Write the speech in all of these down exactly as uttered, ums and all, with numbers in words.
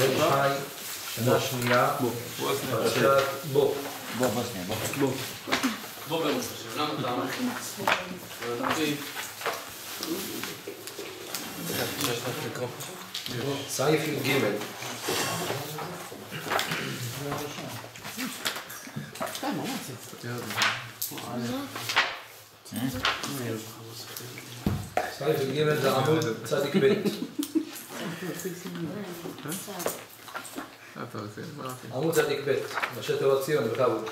בן חי, שנה שנייה, פרשת בו. בוא, בוא שנייה, בוא. בוא. בוא בראש השם, למה אתה אומר? סעיף י"ג. סעיף י"ג זה עמוד צדיק ב'. עמוד צדיק ב', ראשי תיבות ציון בכבוד.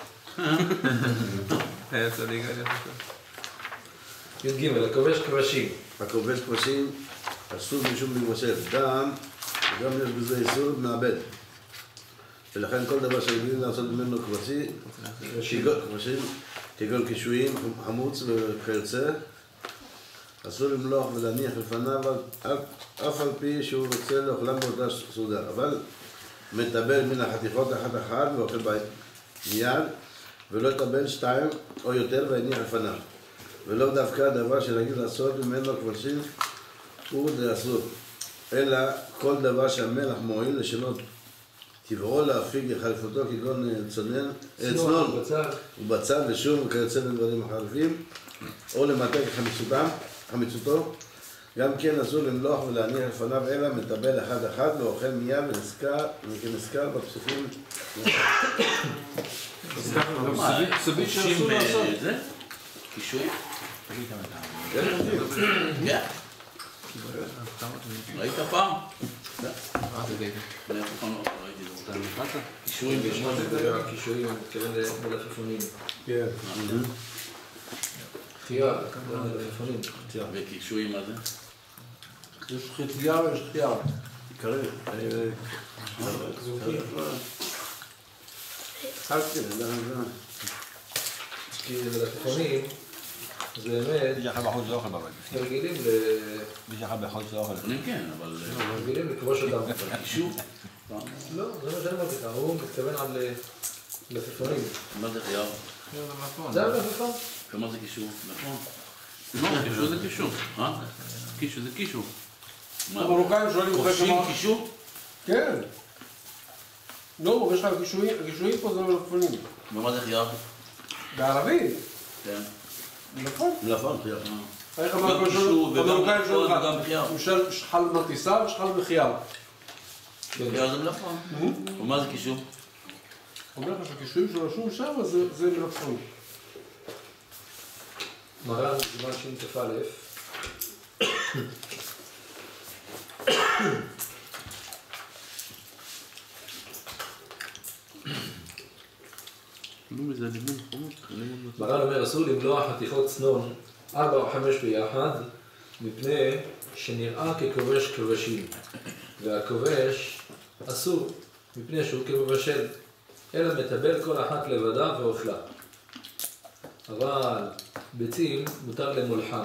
היה צדיק, אני חושב. י"ג, הכובש כבשים. הכובש כבשים אסור משום להימשך דם, וגם יש בזה איסור מעבד. ולכן כל דבר שרגילים לעשות ממנו כבשים, כבשים, כגון קישואים, חמוץ וכיוצא, אסור למלוח ולהניח לפניו אף על פי שהוא רוצה לאוכלם באותה סעודה, אבל מטבל מן החתיכות אחת אחת ואוכל בית מיד, ולא יטבל שתיים או יותר והניח לפניו. ולא דווקא הדבר שנגיד לעשות ממנו כבשים הוא לאסור, אלא כל דבר שהמלח מועיל לשנות טבעו להפיג חליפותו כגון צונן, צנון ובצל ושום וכיוצא לדברים החליפים, או למתק חמיצותו. גם כן אסור למלוח ולהניח לפניו אלא מטבל אחד אחד ואוכל מיד וכנזכר בפסוקים. סביב שאסור לעשות זה? קישוי? כן. ראית פעם? קישואים וישנו לדבר על קישואים, אני מתכוון למלפפונים. כן. חטייה, מלפפונים. וקישואים מה זה? יש חטייה ויש חטייה. עיקרי. חלקתי, זה כי מלפפונים זה באמת יש לך בחוץ לא אוכל בבית. רגילים יש לך בחוץ לא אוכל. כן, אבל... רגילים לכבוש אותם. קישור? לא, זה מה שאני אמרתי לך, הוא מתכוון על מלפפונים. מה זה חייב? זה המלפפון? ומה זה קישור? נכון. לא, קישור זה קישור. אה? קישור זה קישור. המרוקאים שואלים אחרי כובשים שמה... קישור? כן. לא, יש לך קישואים פה זה מלפפונים. ומה זה חייב? בערבית. כן. נכון. נכון, חייב. איך גם אמר קישור המרוקאים שואלים וגם לך, חייב. הוא שואל שחל מטיסה ושחל בחייב. חייב זה מלפפון. ומה זה קישור? הוא אומר לך שהקישואים שרשום שם זה מלפפון. מרן זמן ש"כ א' מרן אומר אסור למלוח חתיכות צנון ארבע או חמש ביחד מפני שנראה ככובש כבשים, והכובש אסור מפני שהוא כמבשל, אלא מטבל כל אחת לבדה ואוכלה. אבל ביצים מותר למולחן.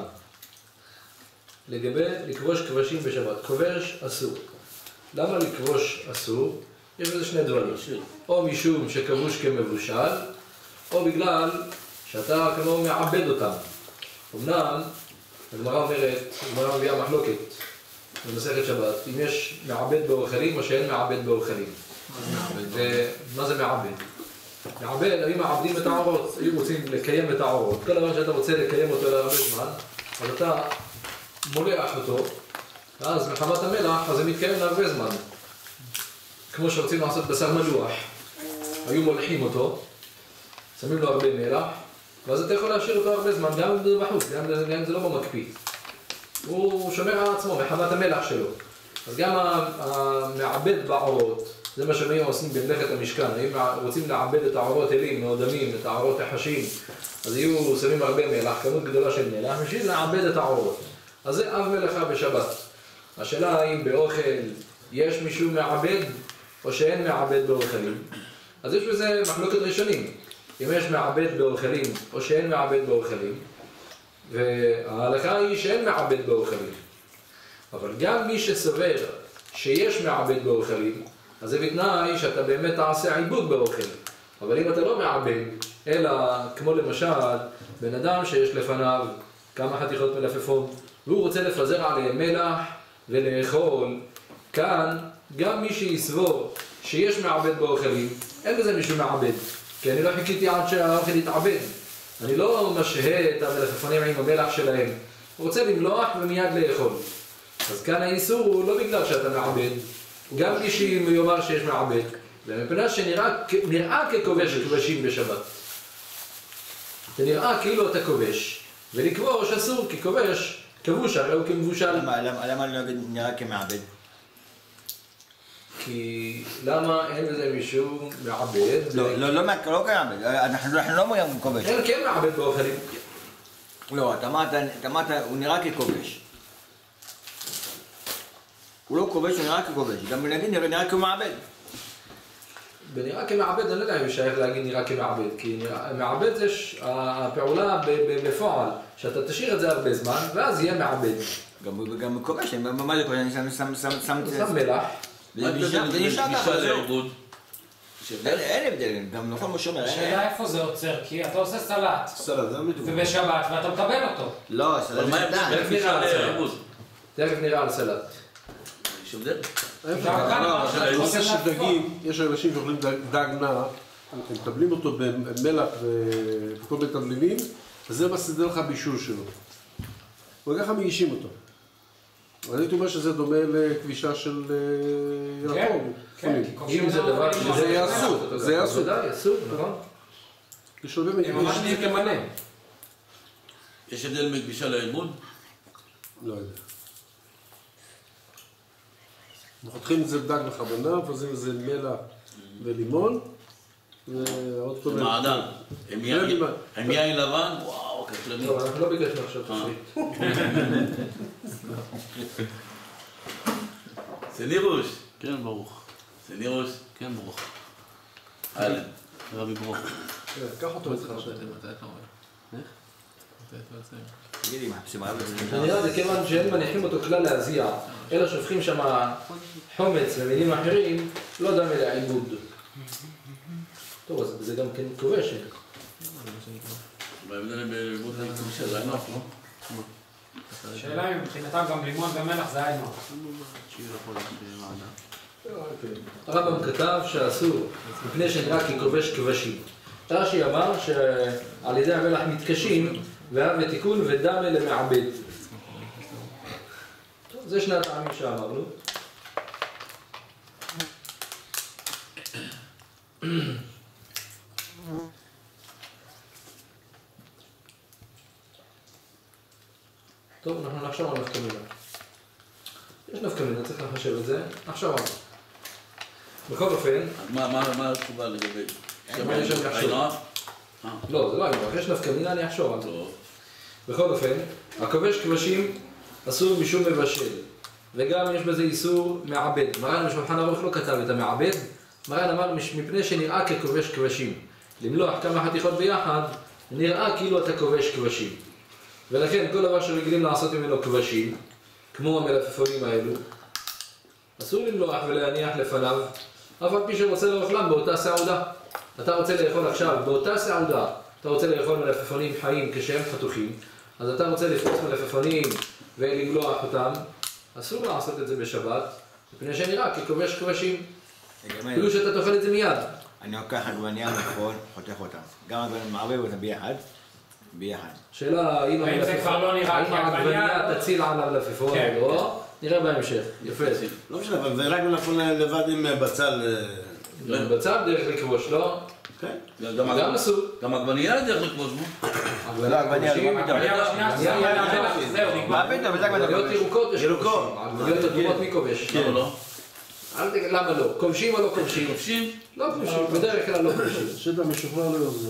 לגבי לכבוש כבשים בשבת, כובש אסור. למה לכבוש אסור? יש בזה שני דברים. או משום שכבוש כמבושל, או בגלל שאתה כמו מעבד אותם. אמנם, הגמרא אומרת, הגמרא מביאה מחלוקת במסכת שבת, אם יש מעבד באוכלים או שאין מעבד באוכלים. ומה זה מעבד? מעבד, אם מעבדים את העורות, אם רוצים לקיים את העורות, כל דבר שאתה רוצה לקיים אותו להרבה זמן, אז אתה מולח אותו, ואז מחמת המלח, אז זה מתקיים להרבה זמן. כמו שרוצים לעשות בשר מלוח, היו מולחים אותו, שמים לו הרבה מלח, ואז אתה יכול להשאיר אותו הרבה זמן, גם אם זה בחוץ, גם אם זה לא במקפיא. הוא שומר על עצמו, מחמת המלח שלו. אז גם המעבד בעורות, זה מה שהם היו עושים במלאכת המשכן, אם רוצים לעבד את העורות אלים, מאודמים, את העורות החשים, אז היו שמים הרבה מלח, כמות גדולה של מלח, בשביל לעבד את העורות. אז זה אב מלאכה בשבת. השאלה האם באוכל יש מישהו מעבד, או שאין מעבד באוכלים. אז יש בזה מחלוקת ראשונים. אם יש מעבד באוכלים, או שאין מעבד באוכלים, וההלכה היא שאין מעבד באוכלים. אבל גם מי שסובר שיש מעבד באוכלים, אז זה בתנאי שאתה באמת תעשה עיבוד באוכל. אבל אם אתה לא מעבד, אלא כמו למשל, בן אדם שיש לפניו כמה חתיכות מלפפון, והוא רוצה לפזר עליהם מלח ולאכול, כאן גם מי שיסבור שיש מעבד באוכלים, אין בזה מישהו מעבד. כי אני לא חיכיתי עד שהאוכל יתעבד. אני לא משהה את המלפפונים עם המלח שלהם. הוא רוצה למלוח ומיד לאכול. אז כאן האיסור הוא לא בגלל שאתה מעבד. גם מי שיאמר שיש מעבד. ומפני שנראה ככובש כבשים בשבת. זה נראה כאילו אתה כובש. ולכבוש אסור ככובש, כבוש הרי הוא כמבושל. למה לא נראה כמעבד? כי למה אין בזה מישהו מעבד? לא, לא, לא כמעבד, אנחנו לא אומרים כובש. אין כן מעבד באוכלים. לא, אתה אמרת, הוא נראה ככובש. הוא לא כובש, הוא נראה ככובש. גם נגיד נראה כמעבד. ונראה כמעבד, אני לא יודע אם שייך להגיד נראה כמעבד, כי מעבד זה הפעולה בפועל, שאתה תשאיר את זה הרבה זמן, ואז יהיה מעבד. גם כובש, מה זה כובש? אני שם שם מלח. זה נשאר ככה, זהו. אין הבדל, גם נכון מה שאומר. השאלה איפה זה עוצר, כי אתה עושה סלט. סלט, זה המדובר. ובשבת, ואתה מקבל אותו. לא, סלט זה קטן. תכף נראה על סלט. תכף נראה על סלט. יש הבדל? הנושא של דגים, יש אנשים שאוכלים דג נע, הם מטבלים אותו במלח וכל מיני תבלינים, וזה מסדר לך בישול שלו. וככה מגישים אותו. אני הייתי אומר שזה דומה לכבישה של ירקות. כן, כי אם זה דבר זה יהיה אסור, זה יהיה אסור. זה אסור, נכון? כשלבים הם ממש נהיה כמלא. יש הבדל מכבישה לעיבוד? לא יודע. חותכים את זה דג בכוונה, מפזרים את זה מלח ולימון, ועוד כל זה מיני... מעדן. עם יין לבן? וואו, קטלני. לא, אנחנו לא ביקשנו עכשיו תפריט. סנירוש. כן, ברוך. סנירוש. כן, ברוך. אהלן. רבי ברוך. קח אותו איתך. מתי אתה רואה? איך? מתי אתה יוצא? תגידי מה, שמראה זה נראה זה כיוון שהם מניחים אותו כלל להזיע, אלא שופכים שם חומץ ומינים אחרים, לא דומה לעיבוד. טוב, אז זה גם כן כובש. בהבדל בעיבוד לכבישה זה ענף, לא? השאלה אם מבחינתם גם לימון ומלח זה היינו. הרמב"ם כתב שאסור, מפני שנראה ככובש כבשים. רש"י אמר שעל ידי המלח מתקשים, והב ותיקון ודמה למעבד. זה שני הטעמים שאמרנו. טוב, אנחנו נחשוב על נפקא מינה. יש נפקא מינה, צריך לחשב את זה. נחשוב על זה. בכל אופן... מה התשובה לגבי? מה יש שם לחשוב? לא, זה לא היינו, יש נפקא מינה, אני אחשוב על זה. בכל אופן, הכובש כבשים אסור משום מבשל, וגם יש בזה איסור מעבד. מרן בשולחן ערוך לא כתב את המעבד, מרן אמר מפני שנראה ככובש כבשים. למלוח כמה חתיכות ביחד, נראה כאילו אתה כובש כבשים. ולכן כל דבר שרגילים לעשות ממנו כבשים, כמו המלפפונים האלו, אסור למלוח ולהניח לפניו, אף על פי שרוצה לאוכלם באותה סעודה. אתה רוצה לאכול עכשיו באותה סעודה, אתה רוצה לאכול מלפפונים חיים כשהם חתוכים, אז אתה רוצה לפרוס מלפפונים ולמלוח אותם, אסור לעשות את זה בשבת, מפני שנראה ככובש כבשים. כאילו שאתה תאכל את זה מיד. אני לוקח עגבנייה נכון, חותך אותם. גם עגבנייה מערבב אותם ביחד, ביחד. שאלה האם העגבנייה תציל על המלפפון או לא, נראה בהמשך. יפה. לא משנה, אבל זה רק מלפפון לבד עם בצל. בצל דרך לכבוש, לא? כן. גם אסור. גם עגבנייה דרך לכבוש, מו. לא, עגבנייה, לא מתאבד. זהו, נגמר. מעבד, אבל זה עגבנייה. עגבניות ירוקות יש ירוקות. עגבניות אדומות מי כובש? למה לא? למה לא? כובשים או לא כובשים? כובשים? לא כובשים, בדרך כלל לא כובשים. שאתה משוכנע לא יעזור.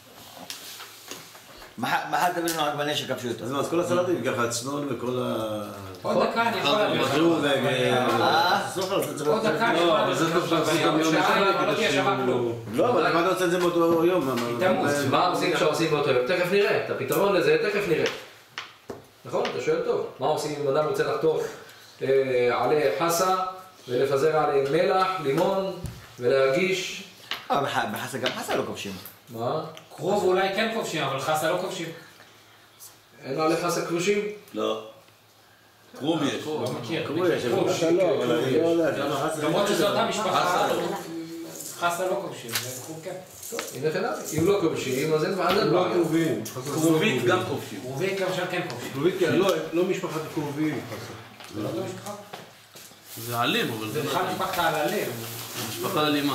מה אתה מבין עגבנייה שכבשו אותו? אז כל הסלטים ככה, צנון וכל ה... עוד דקה אני יכול להביא לך. מחזור ו... עוד דקה אני יכול להביא לך. זה טוב שעשית גם יום אחד לא תהיה שווה כלום. לא, אבל למה אתה עושה את זה באותו יום? מה עושים כשעושים באותו יום? תכף נראה, את הפתרון לזה תכף נראה. נכון? אתה שואל טוב. מה עושים אם אדם רוצה לחתוך עלי חסה ולפזר עלי מלח, לימון ולהגיש? אבל בחסה גם חסה לא כובשים. מה? כרוב אולי כן כובשים, אבל חסה לא כובשים. אין עלי חסה כבושים? לא. קרוב יש. לא מכיר. קרוב יש, אבל אתה לא, אבל אני לא יודע. למרות שזו אותה משפחה. חסה לא כובשים, זה קרוב כן. הנה חלק, אם לא כובשים, אז אין בעיה. לא קרובים. קרובית גם כובשים. קרובית למשל כן כובשים. קרובית, כן, לא משפחת קרובים. זה לא אותה משפחה? זה אלים, אבל זה בכלל משפחת העללים. משפחה אלימה.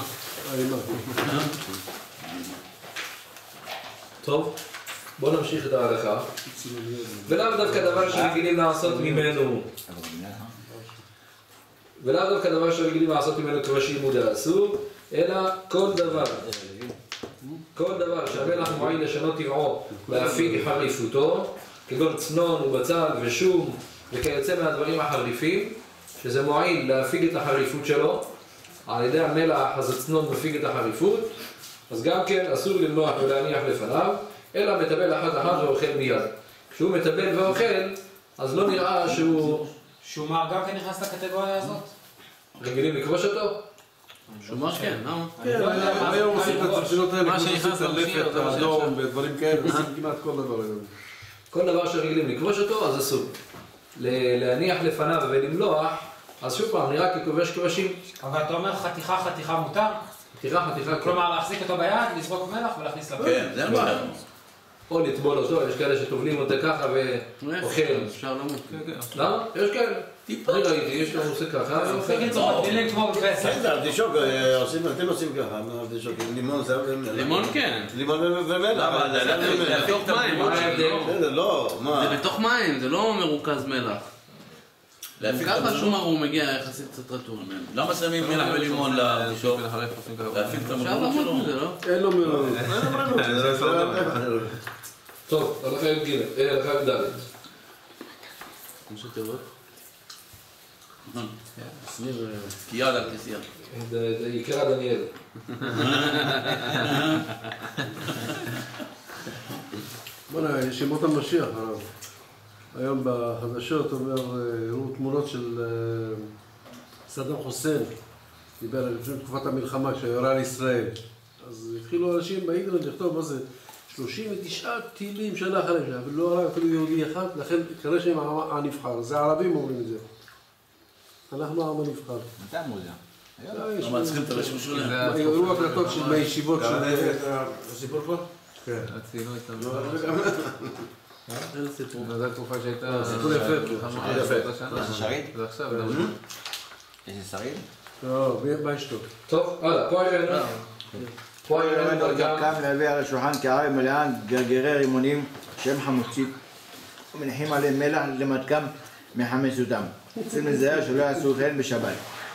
טוב, בואו נמשיך את ההלכה. ולאו דווקא דבר שרגילים לעשות ממנו, ולאו דווקא דבר שרגילים לעשות ממנו כבשים מודע אסור, אלא כל דבר, כל דבר שהמלח מועיל לשנות טבעו להפיג חריפותו, כגון צנון ובצל ושום וכיוצא מהדברים החריפים, שזה מועיל להפיג את החריפות שלו, על ידי המלח אז הצנון מפיג את החריפות, אז גם כן אסור למנוח ולהניח לפניו, אלא מטבל אחת אחת ואוכל מיד. כשהוא מטבל ואוכל, אז לא נראה שהוא... שומר גם כן נכנס לקטגוריה הזאת? רגילים לכבוש אותו? שומר כן, למה? כן, היום עושים את התפשילות האלה, מה שנכנס הלפת, האדום ודברים כאלה, עושים כמעט כל דבר היום. כל דבר שרגילים לכבוש אותו, אז אסור. להניח לפניו ולמלוח, אז שוב פעם, נראה ככובש כבשים. אבל אתה אומר חתיכה חתיכה מותר? חתיכה חתיכה, כלומר להחזיק אותו ביד, לזרוק מלח ולהכניס לפה. כן, זה בעיה. או לטבול אותו, יש כאלה שטובלים אותה ככה ואוכל. אפשר למות. למה? יש כאלה. אני ראיתי, יש לנו עושה ככה ואוכל. בקיצור, מגדילים כמו בפסח. כן, זה ארטישוק, אתם עושים ככה, ארטישוק, לימון זה... לימון כן. לימון ומלח. למה? זה בתוך מים. מה ההבדל? בסדר, לא, מה? זה בתוך מים, זה לא מרוכז מלח. ככה שומר הוא מגיע יחסית קצת רטוב. למה שמים מלח ולימון לארטישוק? להפיק את אפשר המרמות למות שלו? מזה, לא? אין לו מלונות. טוב, הלכה י"ג, הלכה י"ד. כמו שתראו. תקיעה לכנסייה. זה יקרא דניאל. בוא'נה, יש שמות המשיח. היום בחדשות אומר, הראו תמונות של סדאם חוסיין, דיבר לפני תקופת המלחמה שירה על ישראל. אז התחילו אנשים באינטרנט לכתוב מה זה, שלושים ותשעה טילים שנה אחרי זה, אבל לא הרג אפילו יהודי אחד, לכן כנראה שהם העם הנבחר. זה הערבים אומרים את זה. אנחנו העם הנבחר. מתי אמרו זה? למה צריכים את הרשום שלהם? הראו הקלטות של מהישיבות של... הסיפור פה? כן. רצינו את איזה סיפור? זו התקופה שהייתה... סיפור יפה. יש שריד? זה עכשיו, יש שריד? לא, מה אשתו? טוב, הלאה, פה הראינו. פה הראינו גם... קם להביא על השולחן קערה מלאה גרגירי רימונים שהם חמוצים ומניחים עליהם מלח למתקם מחמץ אותם. צריכים לזהר שלא יעשו כן בשבת.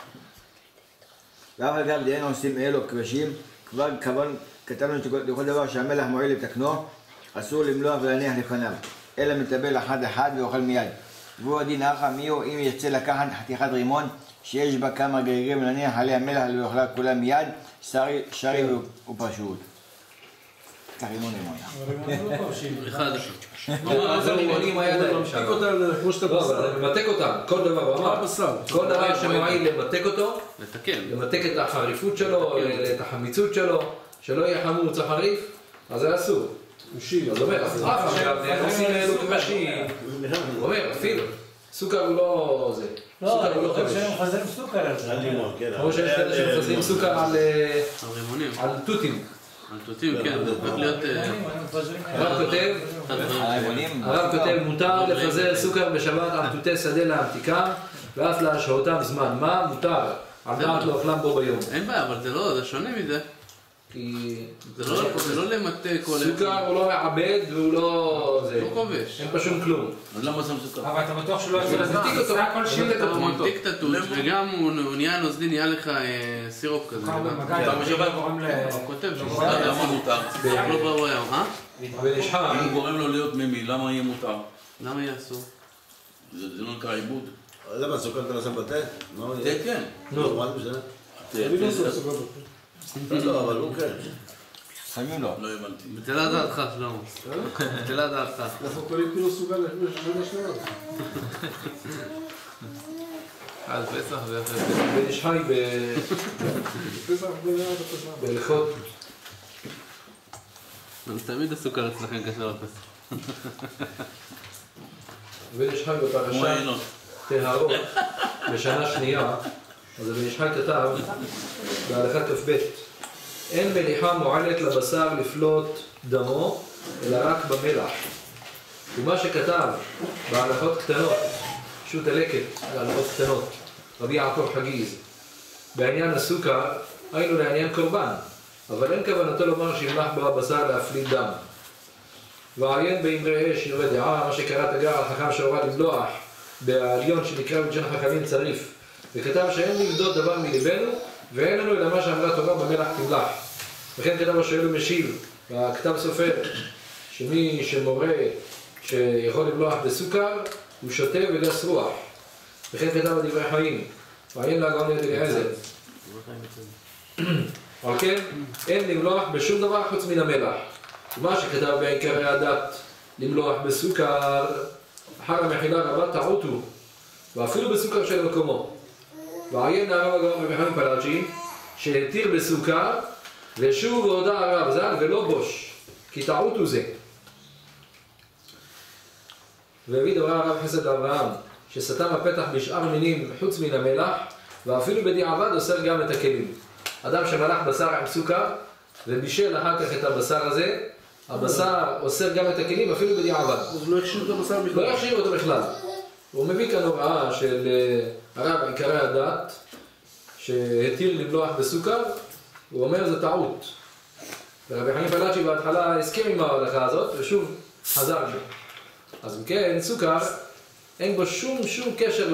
ואף על גב דהיינו עושים אלו כבשים, כבר כתבנו לכל דבר שהמלח מועיל לתקנו, אסור למלוח ולהניח לפניו, אלא מטבל אחד אחד ואוכל מיד. והוא הדין אחא מיהו אם ירצה לקחת חתיכת רימון שיש בה כמה גרגירים ולהניח עליה מלח ואוכלה כולה מיד, שרי ופשוט. קח רימון רימון. אחד. אז הרימונים היה להם שם. ממתיק אותם כמו שאתה לא, אבל ממתק אותם, כל דבר, הוא אמר. כל דבר שמועיל למתק אותו, לתקן. למתק את החריפות שלו, את החמיצות שלו, שלא יהיה חמוץ החריף, אז זה אסור. אז הוא אומר, אז רב עכשיו, עושים אלו כבשים. הוא אומר, אפילו, סוכר הוא לא זה. סוכר הוא לא כבש. חוזרים סוכר על זה. לימון, כן. כמו שיש כאלה שמחזרים סוכר על הרימונים. על תותים. על תותים, כן. הופך להיות... הרב כותב, הרב כותב, מותר לפזר סוכר בשבת על תותי שדה להמתיקם ואף להשהותם זמן. מה? מותר. על דעת לא אוכלם בו ביום. אין בעיה, אבל זה לא, זה שונה מזה. כי... זה לא למתק או... סוכר הוא לא מעבד והוא לא... זה... לא כובש. אין פה שום כלום. אז למה שם סוכר? אבל אתה בטוח שלא יצא לזה ממתיק אותו. טיסה כלשהי? ממתיק אותו. הוא ממתיק את התות, וגם הוא נהיה נוזלי, נהיה לך סירופ כזה. הוא כותב שהוא למה מותר? לא ברור היום, אה? אבל יש חם. אם הוא גורם לו להיות מימי, למה יהיה מותר? למה יהיה אסור? זה לא נקרא עיבוד. למה סוכר אתה לא שם בתה? זה כן. נו, מה זה משנה? אני לא עושה סוכר בפה. לא, אבל הוא כן. שמים לו. לא הבנתי. בטלה דעתך, שלמה. בטלה דעתך. אנחנו קוראים כאילו סוכר לשמונה שניות. אז פסח ואחרי זה. בן איש חי פסח בלעד הפסח. בהלכות. אז תמיד הסוכר אצלכם קשר לפסח. בן איש חי כמו בפרשה. העינות. טהרות בשנה שנייה, אז רבי ישחי כתב בהלכה כ"ב, אין מליחה מועלת לבשר לפלוט דמו, אלא רק במלח. ומה שכתב בהלכות קטנות, שו"ת הלקט, בהלכות קטנות, רבי יעקב חגיז, בעניין הסוכר, היינו לעניין קורבן, אבל אין כוונתו לומר שימלח בו הבשר להפליט דם. ועיין באמרי אש, יורה דעה, מה שקרא תגר על חכם שהורה למלוח בעליון שנקרא בלשון חכמים צריף, וכתב שאין לבדות דבר מלבנו, ואין לנו אלא מה שאמרה תורה במלח תמלח. וכן כתב השואל ומשיב, בכתב סופר, שמי שמורה שיכול למלוח בסוכר, הוא שותה וגס רוח. וכן כתב בדברי חיים, ועיין להגאון יד אליעזר. על כן, אין למלוח בשום דבר חוץ מן המלח. ומה שכתב בעיקרי הדת, למלוח בסוכר, אחר המחילה רבה טעותו, ואפילו בסוכר של מקומו. ועיין הרב הגאון רבי חיים פלאג'י, שהתיר בסוכר, ושוב והודע הרב ז"ל ולא בוש, כי טעותו זה. והביא דבר הרב חסד לאברהם, שסתם הפתח בשאר מינים חוץ מן המלח, ואפילו בדיעבד אוסר גם את הכלים. אדם שמלח בשר עם סוכר, ובישל אחר כך את הבשר הזה, הבשר אוסר גם את הכלים, אפילו בדיעבד. אז לא החשיב את הבשר בכלל. לא החשיב אותו בכלל. הוא מביא כאן הוראה של הרב עיקרי הדת, שהתיר למלוח בסוכר, הוא אומר זה טעות. ורבי חיים פלאג'י בהתחלה הסכים עם ההלכה הזאת, ושוב חזר בו. אז אם כן, סוכר, אין בו שום שום קשר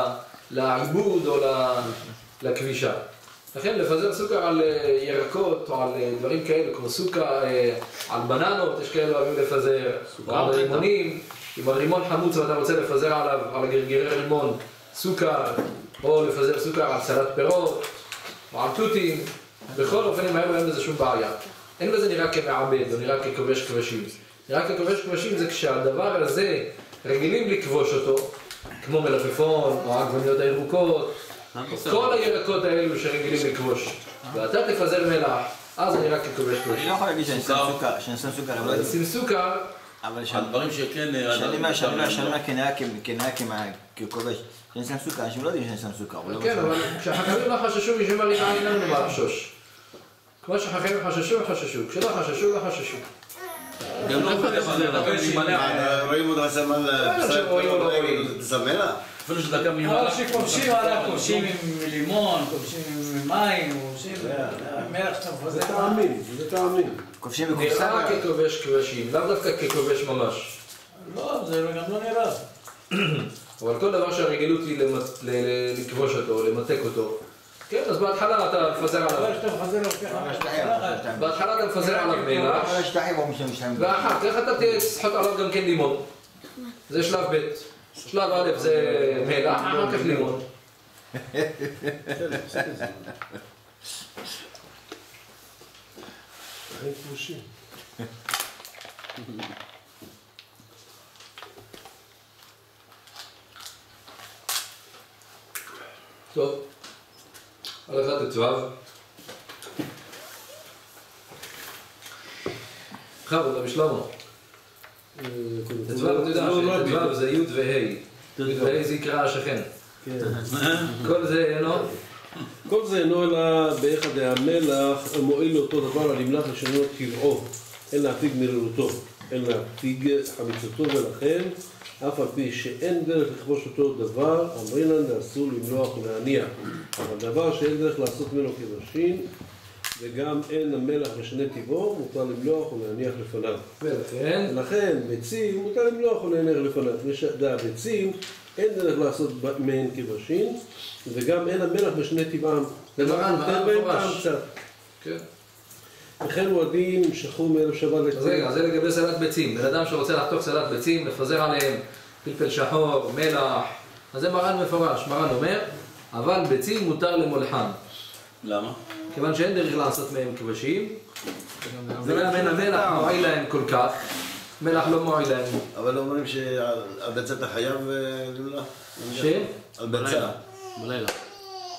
לעיבוד או לכבישה. לכן לפזר סוכר על ירקות או על דברים כאלה, כמו סוכר, על בננות, יש כאלה אוהבים לפזר, או על רימונים, אם על רימון חמוץ ואתה רוצה לפזר עליו, על גרגירי רימון, סוכר, או לפזר סוכר על סלט פירות, או על תותים, בכל אופנים האלה אין בזה שום בעיה. אין בזה נראה כמעבד, או נראה ככובש כבשים. נראה ככובש כבשים זה כשהדבר הזה רגילים לכבוש אותו, כמו מלפפון, או העגבניות הירוקות, כל הירקות האלו שרגילים לכבוש, ואתה תפזר מלח, אז זה נראה ככובש כבשים. אני לא יכול להגיד שאני שם סוכר, שאני שם סוכר, אבל אני שם סוכר, אבל הדברים שכן... שאני אומר כנראה ככובש, שאני שם סוכר, אנשים לא יודעים שאני שם סוכר. כן, אבל כשהחכמים לא חששו, משום מה ריבה אין לנו מה לחשוש. כמו שהחכמים חששו, חששו, כשלא חששו, לא חששו. גם לא חששו, רואים עוד רסם על בשר, רואים עוד סמלה? אפילו שדקה מימלה. אבל שכובשים עליו, כובשים עם לימון, כובשים עם מים, כובשים עם מלח שאתה מפזר. זה טעמים, זה טעמים. כובשים בקופסה. נראה ככובש כבשים, לאו דווקא ככובש ממש. לא, זה גם לא נראה. אבל כל דבר שהרגילות היא לכבוש אותו, למתק אותו, כן, אז בהתחלה אתה מפזר עליו. אבל שאתה מפזר לו בהתחלה אתה מפזר עליו מלח, ואחר כך אתה תסחוט עליו גם כן לימון. זה שלב ב'. שלב א' זה מלח, אחר כך לימון. חיים כבושים. טוב, הלכה ט"ו. בכבוד, רבי שלמה. ט"ו, אתה יודע שט"ו זה י' וה'. י' וה' זה יקרא השכן. כל זה אינו? כל זה אינו אלא באחד המלח המועיל לאותו דבר הנמלח לשנות טבעו, אין להפיג מרירותו, אין להפיג חמיצותו, ולכן אף על פי שאין דרך לכבוש אותו דבר, אמרינן אסור למלוח ולהניח. אבל דבר שאין דרך לעשות ממנו כבשים, וגם אין המלח משנה טבעו, מותר למלוח ולהניח לפניו. ולכן? ולכן ביצים מותר למלוח ולהניח לפניו. ביצים אין דרך לעשות מהן כבשים, וגם אין המלח משנה טבעם. זה מרן, מרן מפורש. כן. וכן מועדים שחרור מאלף שבת לצים. אז רגע, זה לגבי סלט ביצים. בן אדם שרוצה לחתוך סלט ביצים, לפזר עליהם פלפל שחור, מלח, אז זה מרן מפורש. מרן אומר, אבל ביצים מותר למולחן. למה? כיוון שאין דרך לעשות מהם כבשים, וגם אין המלח מועיל להם כל כך, מלח לא מועיל להם. אבל אומרים שעל ביצה אתה חייב למלוח? ש? על ביצה. בלילה.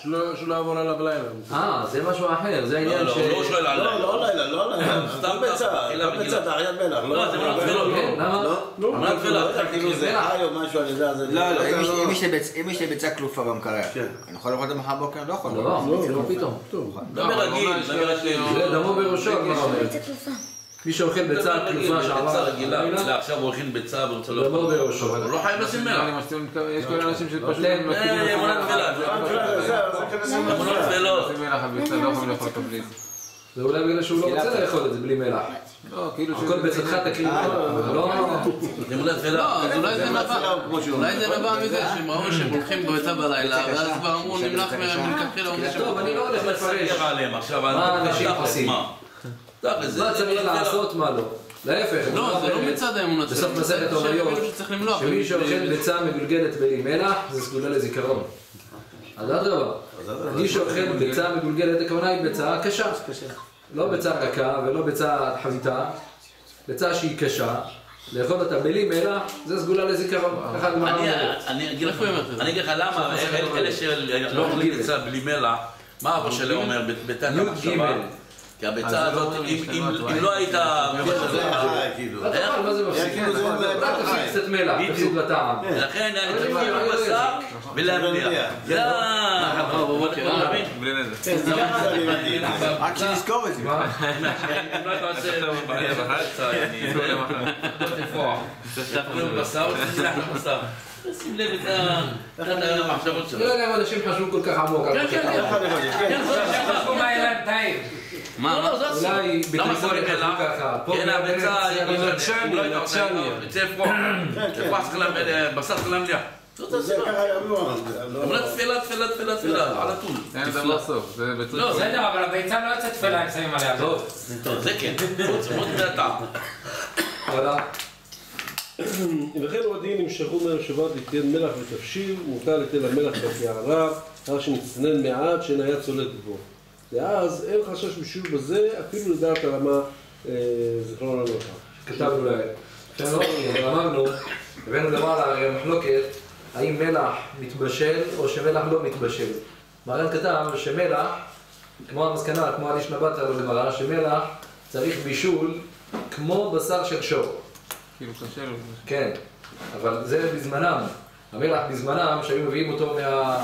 שלא יעבור עליו לילה. אה, זה משהו אחר, זה העניין ש... לא, הוא לא שואל על לילה. לא, לא לילה, לא לילה. סתם ביצה, סתם ביצה, תעריית מלח. לא, זה מנת ולא. למה? לא, מנת ולא. כאילו זה חי או משהו, אני יודע, זה... לא, לא, אם יש לי ביצה קלופה במקרר, אני יכול לאכול את זה מחר בבוקר? לא יכול. לא, לא פתאום. דבר רגיל, דבר רגיל. זה דמו בראשו, כבר אומר. מי שאוכל ביצה קלופה שעבר... ביצה רגילה, לא, עכשיו הוא הכין ביצה ורוצה לא... דמו בראשו. הוא לא חייב לשים מלח. יש כל אנשים שפשוט... אה, מנת ולא. מנת ולא. עושים מלח על ביצה, לא יכולים לאכול אותו בלי זה. זה אולי בגלל שהוא לא רוצה לאכול את זה בלי מלח. לא, כאילו... הכל ביצתך תקריא מלח, אבל לא... זה מנת ולא. לא, אז אולי זה נבע, אולי זה נבע מזה שהם ראו שהם פותחים ביצה בלילה, ואז כבר אמרו נמלח מלכתחילה. טוב, אני לא הולך לפרש מה אנשים עושים. מה צריך לעשות, מה לא. להפך. לא, זה לא מצד האמונות שלהם. בסוף מסכת אומריות, שמי שאוכל ביצה מגולגלת בלי מלח, זה סגולה לזיכרון. אז אדרבה, מי שאוכל ביצה מגולגלת, הכוונה היא ביצה קשה. לא ביצה רכה ולא ביצה חביתה, ביצה שהיא קשה. לאכול אותה בלי מלח, זה סגולה לזיכרון. אני אגיד לך למה, אלה שלא אוכלים ביצה בלי מלח, מה אבא שלי אומר בתת המחשבה? כי הביצה הזאת, אם לא היית... מה זה מפסיק? רק תפסיק קצת מלח, תפסיק בטעם. לכן אני צריך להיות בשר ולהמליח. זה מחר בבוקר, לא מבין? בלי נזק. רק שנזכור את זה. אם לא היית עושה בעיה בחצה, אני... לא תפרוח. תפרוח בשר או תפרח בשר. שים לב את המחשבות שלו. לא יודע אם אנשים חשבו כל כך עמוק. כן, כן, כן. חשבו מה יהיה להם טעים. מה? לא, זה אסור. אולי למה בטריפול קוראים חשבו ככה. כן, הביצה, נצ'ניה, נצ'ניה. זה פרוח. פרוח צריך להמליח, בשר צריך להמליח. זאת הסיבה. אבל תפילה, תפילה, תפילה, תפילה, על הטול. אין, זה לא סוף, זה בטריפול. בסדר, אבל הביצה לא יוצאת תפילה אם שמים עליה. טוב. זה כן, חוץ מהטעם. הלאה. וכן הודיעים נמשכו מהשבת ליתן מלח ותבשיל, מותר ליתן המלח בקערה, אחר שנצנן מעט שאין היה צולט בו. ואז אין חשש משול בזה, אפילו לדעת הרמה זכרון לברכה. כתבנו להם. כשאנחנו אמרנו, הבאנו למעלה הרי המחלוקת, האם מלח מתבשל או שמלח לא מתבשל. מרן כתב שמלח, כמו המסקנה, כמו הליש נבט עלו למראה, שמלח צריך בישול כמו בשר של שור. כאילו קשה לו. כן, אבל זה בזמנם. המלח בזמנם שהיו מביאים אותו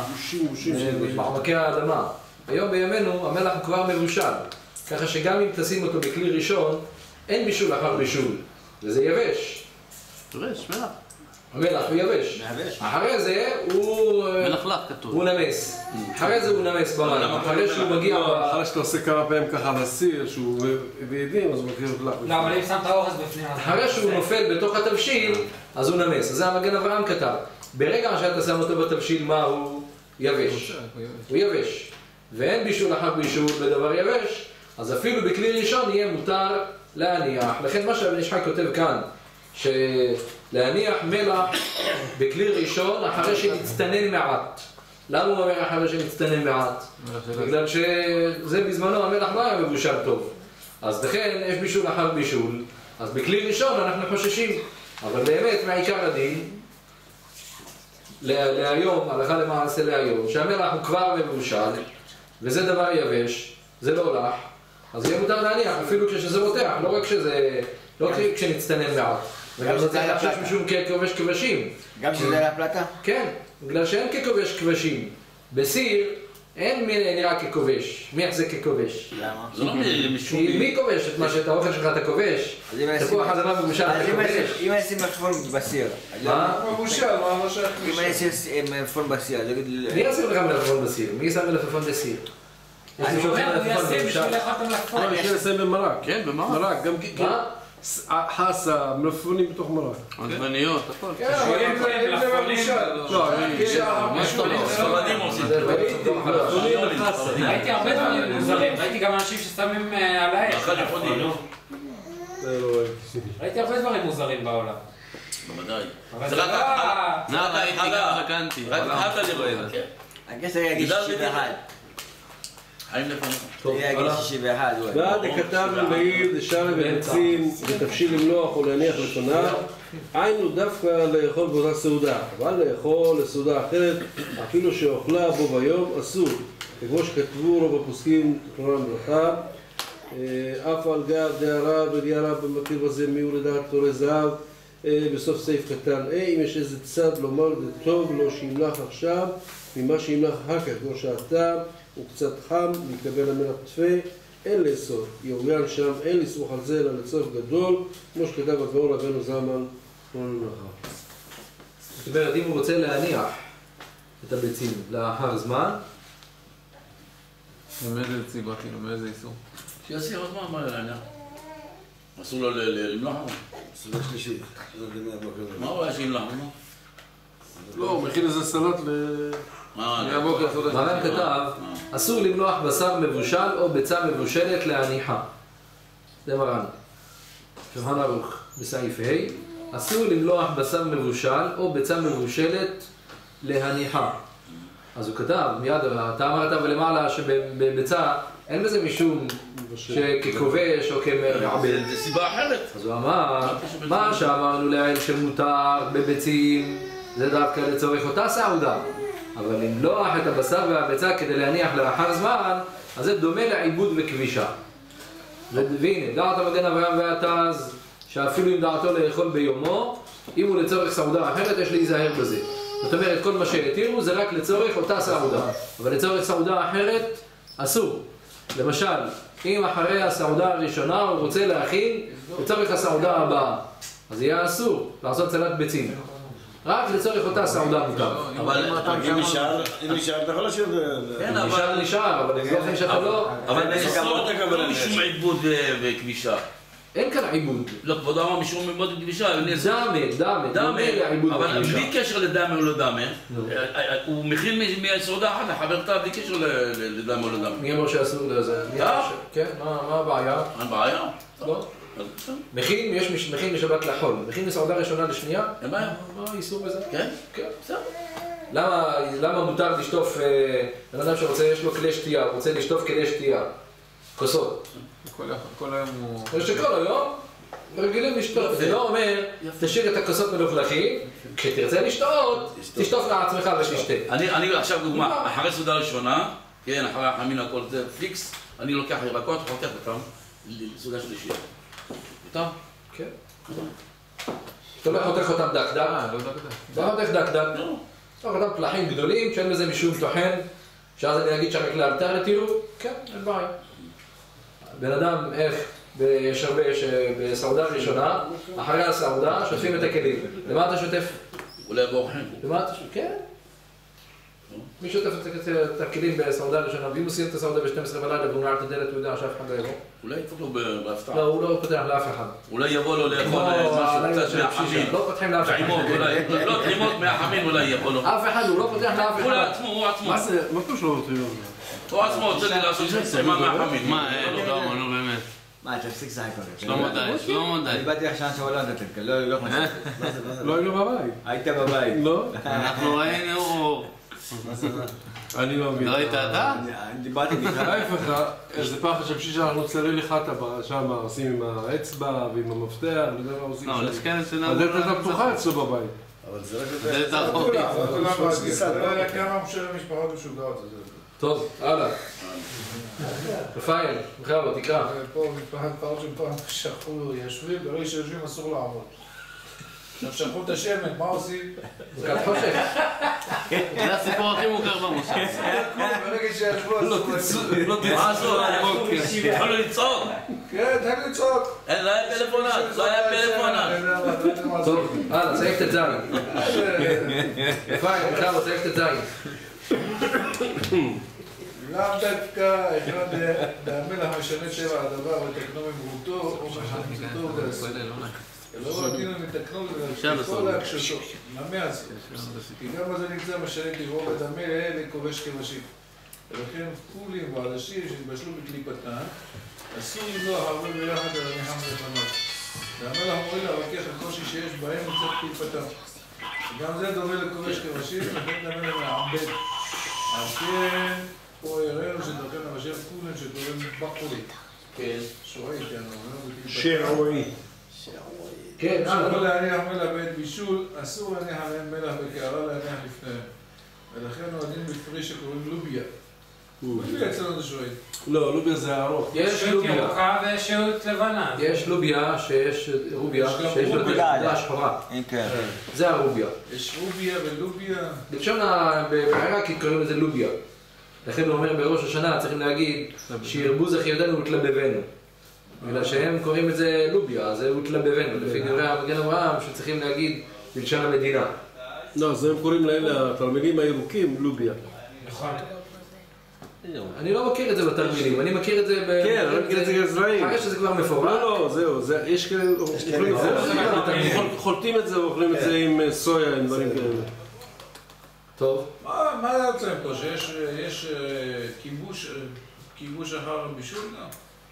ממעמקי האדמה. היום בימינו המלח הוא כבר מבושל. ככה שגם אם תשים אותו בכלי ראשון, אין בישול אחר בישול. וזה יבש. יבש, מלח. המלח הוא יבש. אחרי זה הוא... מלכלך כתוב. הוא נמס. אחרי זה הוא נמס במים. אחרי שהוא מגיע... אחרי שאתה עושה כמה פעמים ככה בסיר, שהוא בידים, אז הוא מתחיל לך. לא, אבל אם שמת אורז בפנים... אחרי שהוא נופל בתוך התבשיל, אז הוא נמס. אז זה המגן אברהם כתב. ברגע שאתה שם אותו בתבשיל, מה הוא? יבש. הוא יבש. ואין בישול אחר בישול בדבר יבש, אז אפילו בכלי ראשון יהיה מותר להניח. לכן מה שהבן איש חי כותב כאן, שלהניח מלח בכלי ראשון אחרי שנצטנן מעט. למה הוא אומר אחרי שנצטנן מעט? בגלל שזה בזמנו המלח לא היה מבושל טוב. אז לכן יש בישול אחר בישול, אז בכלי ראשון אנחנו חוששים. אבל באמת מעיקר הדין, להיום, הלכה למעשה להיום, שהמלח הוא כבר מבושל, וזה דבר יבש, זה לא הולך, אז יהיה מותר להניח, אפילו כשזה רותח, לא רק כשזה, לא כשנצטנן מעט. וגם זה צריך לחשש משום ככובש כבשים. גם שזה היה פלטה? כן, בגלל שאין ככובש כבשים. בסיר אין מי נראה ככובש. מי איך זה ככובש? למה? זה לא משום... מי כובש את מה שאתה אוכל שלך אתה כובש? תפוח אדמה מבושל אתה כובש. אם אני אשים מלפפון בסיר. מה? מבושל, מה שייך מבושל? אם אני אשים מלפפון בסיר, אז יגיד... מי ישים לך מלפפון בסיר? מי שם מלפפון בסיר? אני אומר, הוא יעשה בשביל לאכול מלפפון. אני יכול לשים במרק. כן, במרק. מרק, גם מה? חסה, מלפפונים בתוך מרק. עגבניות, הכל. כן, אבל אם זה מבושל. לא, משהו לא. ספרדים עושים. ראיתי הרבה דברים מוזרים, ראיתי גם אנשים ששמים על האש. אחד יחודי. ראיתי הרבה דברים מוזרים בעולם. בוודאי. אבל זה לא... נא, ראיתי גם זקנתי. רק התחלת לראות את זה. הגסר יגיש שישים ואחת. חיים לפניך. יגיש שישים ואחת. ועד הכתב לעיל, דשאר ורצין, ותבשיל למלוח או להניח לפניו, היינו דווקא לאכול באותה סעודה, אבל לאכול לסעודה אחרת, אפילו שאוכלה בו ביום, אסור. כמו שכתבו רוב הפוסקים, תורה מלאכה, אף על גב דהרה ודיארה במתיר הזה מיהו לדעת תורי זהב, בסוף סעיף קטן A, אם יש איזה צד לומר זה טוב לו שימלח עכשיו ממה שימלח אחר כך, כמו שהטעם הוא קצת חם, להתקבל המלח תפה, אין לאסור, יאוריין שם, אין לסמוך על זה אלא לצורך גדול, כמו שכתב הדבור רבנו זלמן זכרונו לברכה. זאת אומרת, אם הוא רוצה להניח את הביצים לאחר זמן, מאיזה סיבה, כאילו, מאיזה איסור? שיעשי עוד זמן, מה להניח? אסור לו למלוח? סעודה שלישית. מה הוא היה שימלח? לא, הוא מכין איזה סלט ל... מרן כתב, אסור למלוח בשר מבושל או ביצה מבושלת להניחה. זה מרן. שולחן ערוך בסעיף ה', אסור למלוח בשר מבושל או ביצה מבושלת להניחה. אז הוא כתב, מיד, אתה אמרת ולמעלה שבביצה אין בזה משום שככובש או כמעבד. זה סיבה אחרת. אז הוא אמר, מה שאמרנו לעיל שמותר בביצים זה דווקא לצורך אותה סעודה. אבל למלוח את הבשר והביצה כדי להניח לאחר זמן, אז זה דומה לעיבוד וכבישה. והנה, דעת המגן אברהם והתז, שאפילו אם דעתו לאכול ביומו, אם הוא לצורך סעודה אחרת, יש להיזהר בזה. זאת אומרת, כל מה שהתירו זה רק לצורך אותה סעודה. אבל לצורך סעודה אחרת, אסור. למשל, אם אחרי הסעודה הראשונה הוא רוצה להכין לצורך הסעודה הבאה, אז יהיה אסור לעשות סלט ביצים. רק לצורך אותה סעודה מותר. אבל אם נשאר, אם נשאר, אתה יכול להשאיר את זה. כן, נשאר נשאר, אבל אני לא חושב שאתה לא... אבל לא משום עיבוד וכבישה. אין כאן עיבוד. לא, כבודו אמר משום עיבוד וכבישה. דמה, דמה, דמה לעיבוד וכבישה. אבל בלי קשר לדמה או לא דמה, הוא מכין מהסעודה אחת לחברתה בלי קשר לדמה או לא דמה. מי אמר שאסור לזה? כן, מה הבעיה? אין בעיה? לא. מכין, יש מכין משבת לחול, מכין מסעודה ראשונה לשנייה? אין בעיה. מה איסור בזה? כן? כן. בסדר. למה מותר לשטוף, בן אדם שרוצה, יש לו כלי שתייה, הוא רוצה לשטוף כלי שתייה, כוסות. כל היום הוא... יש שכל היום רגילים לשטוף, זה לא אומר, תשאיר את הכוסות מלוכלכים, כשתרצה לשתות, תשטוף לעצמך ושתשתה. אני עכשיו דוגמה, אחרי סעודה ראשונה, כן, אחרי החמין הכל זה פיקס, אני לוקח ירקות, חותך אותם לסעודה שלישית. טוב? כן. אתה לא חותך אותם דק דק? לא חותך דק דק. לא חותך פלחים גדולים שאין בזה משום טוחן, שאז אני אגיד שהמקלה אלתר תראו, כן, אין בעיה. בן אדם, איך, יש הרבה שבסעודה ראשונה, אחרי הסעודה, שוטפים את הכלים. למה אתה שוטף? אולי בורחים. למה אתה שוטף? כן. מי שוטף את הכלים בסעודה ראשונה, ואם הוא סיים את הסעודה ב-שתים עשרה בלילה והוא נעל את הדלת, הוא יודע שאף אחד לא יבוא. אולי יפתח לו בהפתעה. לא, הוא לא פותח לאף אחד. אולי יבוא לו לאכול משהו קצת מהחמין. לא פותחים לאף אחד. טעימות אולי, לא טעימות מהחמין אולי יבוא לו. אף אחד, הוא לא פותח לאף אחד. הוא לעצמו, הוא עצמו. מה זה? מה פשוט לא נותנים לו? הוא עצמו רוצה לי לעשות סיימה מהחמין. מה, לא, לא באמת. מה, תפסיק לשחק אותך. שלמה די, שלמה די. אני באתי לך שנה שעולה נתת, לא, לא חושב. לא היינו בבית. היית בבית. לא? אנחנו ראינו... אני לא מבין. לא היית אתה? דיברתי איתך. ההפך, איזה פחד שבשביל שאנחנו צללי לחטא שם, עושים עם האצבע ועם המפתח, לא יודע מה עושים לא, יש כאלה שנאמרו... הדלת הייתה פתוחה אצלו בבית. אבל זה רק... דלת האחורית. לא היה כמה של המשפחות משוגעות. טוב, הלאה. רפאל, בכלל, תקרא. פה מתפחד פרשים פעם שכחו, יושבים, ברגע שיושבים אסור לעמוד. עכשיו שכחו את השמן, מה עושים? זה קצת חושך. זה הסיפור הכי מוכר במושב. ברגע שישבו אסור. מה עשו? יכולנו לצעוק. כן, תן לצעוק. אין, לא היה פלאפון אז, לא היה פלאפון אז. טוב, הלאה, צריך את זין. רפאל, בכלל, צריך את זין. לאו דווקא אחד המלח משנה צבע הדבר ותקנו ממרותו או מחמצותו ועשו. לא רגינו מתקנו ולכל להקשתו, נמי עשו. כי גם זה נמצא משנה טבעו ודמה לאלה כובש כבשים. ולכן פולים ועדשים שהתבשלו בקליפתן, אסור למלוח הרבה ביחד על הניחם לפניו. והמלח מוריד לרכך הקושי שיש בהם מצד קליפתם. גם זה דומה לכובש כבשים, לכן דמה למעבד. אז כן, פה הראינו שדרכנו בשם כולם שקוראים בחורי. כן. שורעי, כן, שעורי. כן, אסור להניח מלח בעת בישול, אסור להניח עליהם מלח בקערה להניח לפניהם. ולכן נועדים בפרי שקוראים לוביה. לוביה אצלנו זה שואל. לא, לוביה זה ארוך. יש לוביה. ירוקה ושעות לבנה. יש לוביה שיש רוביה, שיש לו תגלה שחורה. זה הרוביה. יש רוביה ולוביה. בלשון בעיראקית קוראים לזה לוביה. לכן הוא אומר בראש השנה צריכים להגיד שירבו זכיותנו ותלבבנו. בגלל שהם קוראים את זה לוביה, אז זה ותלבבנו. לפי דברי המגן אברהם שצריכים להגיד בלשון המדינה. לא, אז הם קוראים לאלה, התלמידים הירוקים, לוביה. נכון. אני לא מכיר את זה בתלמידים, אני מכיר את זה ב... כן, אני מכיר את זה כזרעים. אחרי שזה כבר מפורט. לא, לא, זהו, יש כאלה, חולטים את זה ואוכלים את זה עם סויה, עם דברים כאלה. טוב. מה זה יוצא פה? שיש כיבוש אחר בישול גם?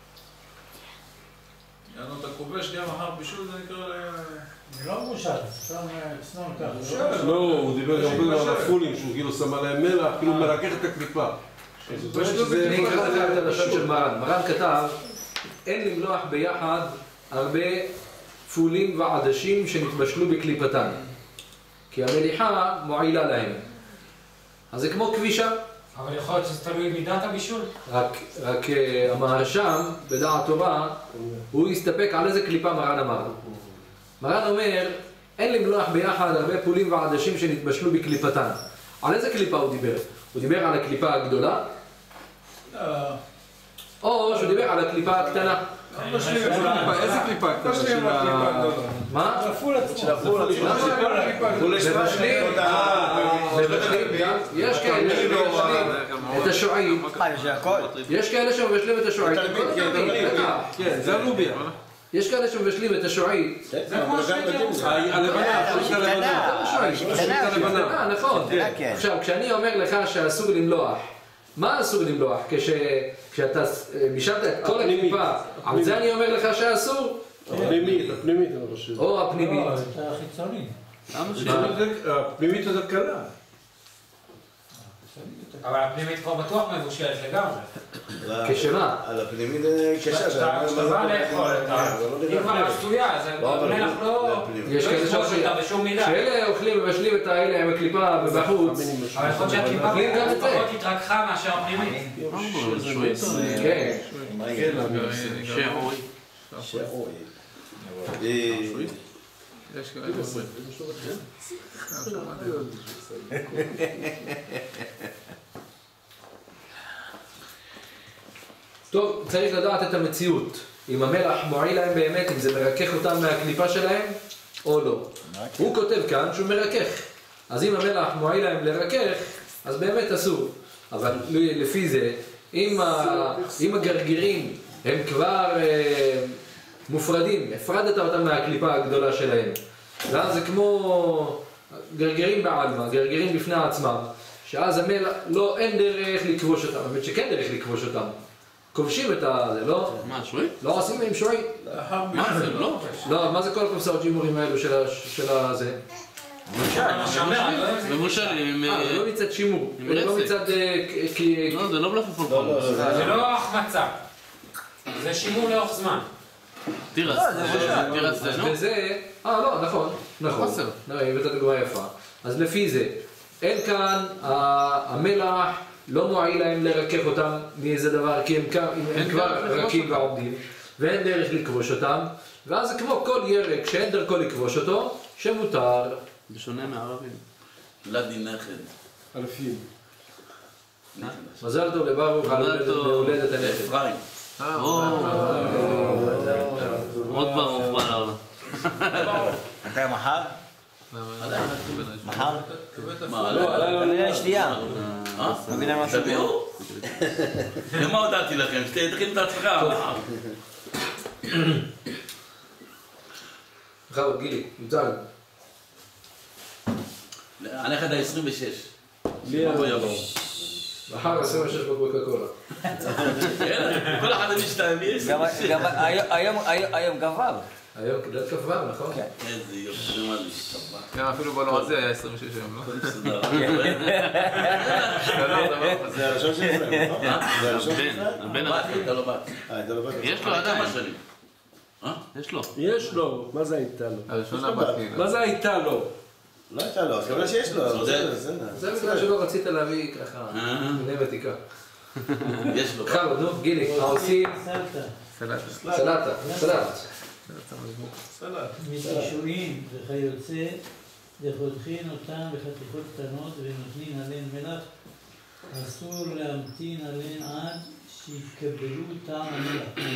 יענו, אתה כובש גם אחר בישול, זה נקרא להם... זה לא מושל, סתם סנון ככה. לא, הוא דיבר גם על הפולים, שהוא כאילו שם עליהם מלח, כאילו מרכך את הקליפה. אני אקרא לך את הלשון של מרן. מרן כתב, אין למלוח ביחד הרבה פולים ועדשים שנתבשלו בקליפתן, כי המליחה מועילה להם. אז זה כמו כבישה. אבל יכול להיות שזה תלוי מידת הבישול. רק, רק המהרשם, בדעת תורה, הוא יסתפק על איזה קליפה מרן אמר. מרן אומר, אין למלוח ביחד הרבה פולים ועדשים שנתבשלו בקליפתן. על איזה קליפה הוא דיבר? הוא דיבר על הקליפה הגדולה? או שהוא דיבר על הקליפה הקטנה. איזה קליפה קטנה של ה... מה? של הפול עצמו. מבשלים, מבשלים, יש כאלה שמבשלים את השועית. יש כאלה שמבשלים את השועית. כן, זה הלוביה. יש כאלה שמבשלים את השועית. זה כמו השועית. הלבנה, השועית הלבנה. השועית הלבנה, נכון. עכשיו, כשאני אומר לך שאסור למלוח, מה אסור למלוח? כשאתה בישלת את כל הקליפה, על זה אני אומר לך שאסור? הפנימית, הפנימית אני חושב. או הפנימית. החיצוני. הפנימית יותר קלה. אבל הפנימית כבר בטוח מבושלת לגמרי. כשמה? על הפנימית קשה. כשאתה בא לאכול אותה, היא כבר שטויה, אז המלח לא יתפוש אותה בשום מידה. כשאלה אוכלים ומשלים את האלה עם הקליפה בחוץ, אבל יכול להיות שהקליפה פחות התרככה מאשר הפנימית. כן. שעוי. שעוי. יש כאלה אומרים. טוב, צריך לדעת את המציאות. אם המלח מועיל להם באמת, אם זה מרכך אותם מהקליפה שלהם, או לא. הוא כותב כאן שהוא מרכך. אז אם המלח מועיל להם לרכך, אז באמת אסור. אבל לפי זה, אם, ה... אם הגרגירים הם כבר אה, מופרדים, הפרדת אותם מהקליפה הגדולה שלהם. ואז זה כמו גרגירים בעלמא, גרגירים בפני עצמם, שאז המלח, לא, אין דרך לכבוש אותם, באמת שכן דרך לכבוש אותם. כובשים את זה, לא? מה, שועית? לא עושים עם שועית. מה זה, לא? לא, מה זה כל הקופסאות שימורים האלו של הזה? מבושלים. אה, לא מצד שימור. עם לא רצק. מצד... לא, זה לא מלפפון. זה לא החמצה. זה שימור לאורך זמן. תירס. תירס זה, נו? וזה... אה, לא, נכון. נכון. חוסר. לא, היא הבאת דוגמה יפה. אז לפי זה, אין כאן המלח לא מועיל להם לרכך אותם מאיזה דבר, כי הם כבר רכים ועומדים, ואין דרך לכבוש אותם, ואז זה כמו כל ירק שאין דרכו לכבוש אותו, שמותר. בשונה מהערבים. לדי נכד. אלפים. מזל טוב לברוך על הולדת הנכד. אפרים. עוד ברוך בא לעולם. מתי מחר? מחר? מה, כנראה שתייה. אה? מבינה משהו? תביאו? למה הודעתי לכם? שתתחיל את עצמך. בכבוד, גילי, יוצג. הנכד ה-עשרים ושש. מחר עשרים ושש בקבוקה קולה. כל אחד מביא שתיים, היום גבר. היום כדת כ"ו, נכון? איזה יופי, מה זה השתבח. כן, אפילו בלועזי היה עשרים ושש היום, לא? מסודר. זה הראשון של ישראל, נכון? זה הראשון של ישראל? הבן, הבן בת, הזה. אתה לא בת. אה, אתה לא בת. יש לו עדיין. כמה שנים? יש לו. יש לו, מה זה הייתה לו? הראשונה בתחילה. מה זה הייתה לו? לא הייתה לו, אז כמובן שיש לו. זה בגלל שלא רצית להביא ככה, מיני ותיקה. יש לו. חלוד, נו, גילי, העושים סלטה. סלטה, סלט. מקישואים וכיוצא, וחותכין אותם בחתיכות קטנות ונותנים עליהן מלח, אסור להמתין עליהן עד שיקבלו טעם המלח,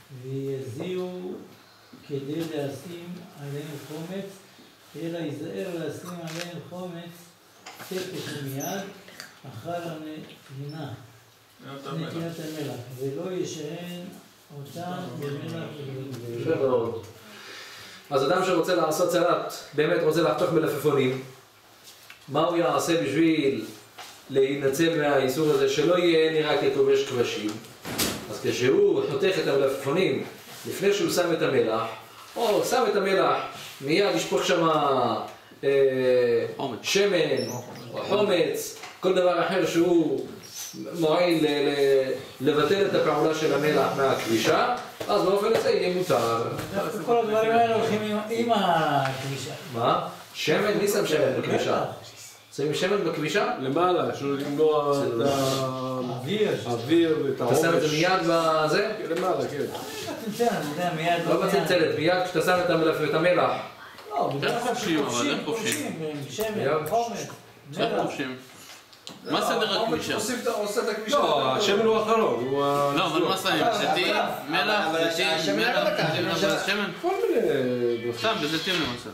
ויזיעו כדי לשים עליהן חומץ, אלא ייזהר לשים עליהן חומץ תכף ומיד אחר הנתינה, נתינת המלח, ולא ישען אותם במלח. אז אדם שרוצה לעשות סלט, באמת רוצה לחתוך מלפפונים, מה הוא יעשה בשביל להינצל מהאיסור הזה שלא יהיה נראה ככובש כבשים? אז כשהוא חותך את המלפפונים לפני שהוא שם את המלח, או שם את המלח, מיד ישפוך שם אה, שמן או חומץ, כל דבר אחר שהוא מועיל לבטל את הפעולה של המלח מהכבישה, אז באופן הזה יהיה מותר. כל הדברים האלה הולכים עם הכבישה. מה? שמן? מי שם שמן בכבישה? שמים שמן בכבישה? למעלה, שלא למנוע את האוויר ואת העומש. אתה שם את זה מיד בזה? למעלה, כן. בצנצנת, אני יודע, מיד לא בצנצנת, מיד כשאתה שם את המלח. לא, איך חופשים, אבל איך חופשים? שמן, חומץ, איך חופשים? מה סדר הכבישה? לא, השמן הוא האחרון. לא, אבל מה שמים? זיתים, מלח, זיתים, מלח, שמן? כל מיני... סתם, בזיתים למשל.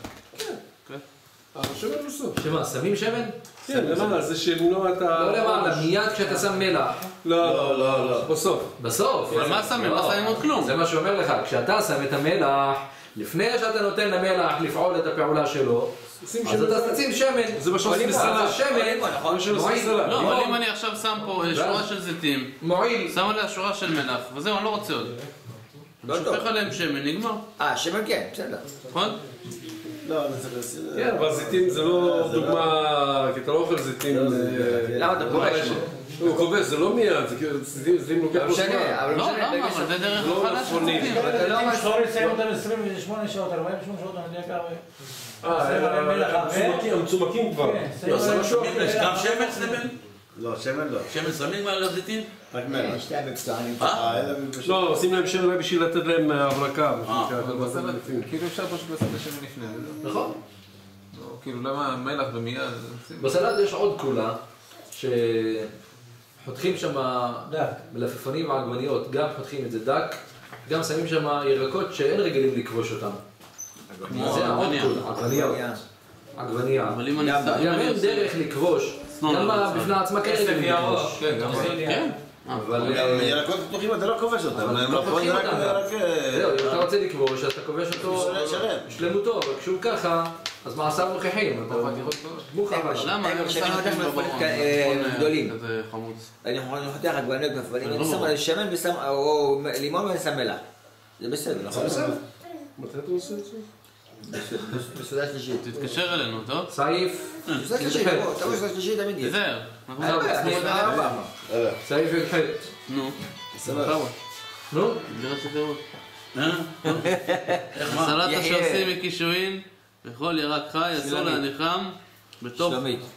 השמן הוא סוף. שמה, שמים שמן? כן, למעלה, זה שלמנוע את ה... לא למעלה, מיד כשאתה שם מלח. לא, לא, לא. בסוף. בסוף. אבל מה שמים? לא שמים עוד כלום. זה מה שאומר לך, כשאתה שם את המלח, לפני שאתה נותן למלח לפעול את הפעולה שלו, אז אתה תשים שמן. זה מה שעושים בסלט. שמן, מועיל. לא, אבל אם אני עכשיו שם פה שורה של זיתים, מועיל. שם עליה שורה של מלח, וזהו, אני לא רוצה עוד. אני שופך עליהם שמן, נגמר. אה, שמן כן, בסדר. נכון? לא, אני צריך לשים... כן, אבל זיתים זה לא דוגמה, כי אתה לא אוכל זיתים... למה אתה כובש? הוא כובש, זה לא מיד, זה כאילו, זיתים לוקח פה זמן. לא, למה? אבל זה דרך החלה של זיתים. אתה לא ממש יכול לסיים אותם עשרים ושמונה שעות, ארבעים ושמונה שעות, אני יודע כמה... אה, הם צומקים כבר. לא, זה משהו אחר. גם שמן סמן? לא, שמן לא. שמן שמים כבר על זיתים? רק מלח. שתי המקצוענים. אה? לא, עושים להם שמן בשביל לתת להם הברקה. אבל בסלט, כאילו אפשר פשוט לעשות את השמן לפני. נכון. כאילו למה מלח ומיד? בסלט יש עוד כולה, שחותכים שם מלפפונים ועגבניות, גם חותכים את זה דק, גם שמים שם ירקות שאין רגילים לכבוש אותם. זה עוד כולה, עגבניות. עגבניה. אבל אם אני גם אין דרך לכבוש. גם בפני עצמה כן רגילים לכבוש. כן. אבל... ירקות פתוחים אתה לא כובש אותם. אבל לא פותחים אותם. זהו, אם אתה רוצה לכבוש, אז אתה כובש אותו שלמותו, אבל כשהוא ככה, אז מעשיו מוכיחים. מוכח. למה? אני שאני חותך מלפפונים גדולים. אני חותך עגבניות מלפפונים, אני שם על שמן או לימון ואני שם מלח. זה בסדר, נכון? מתי אתה עושה את זה? בסעודה שלישית. תתקשר אלינו, טוב? סעיף... בסעודה שלישית, תבוא, תבוא בסעודה שלישית תמיד יש. תיזהר. סעיף י"ח. נו. סבבה. נו? נראה שתראו. סלט שעושים מקישואין וכל ירק חי אסור להניחם בתוך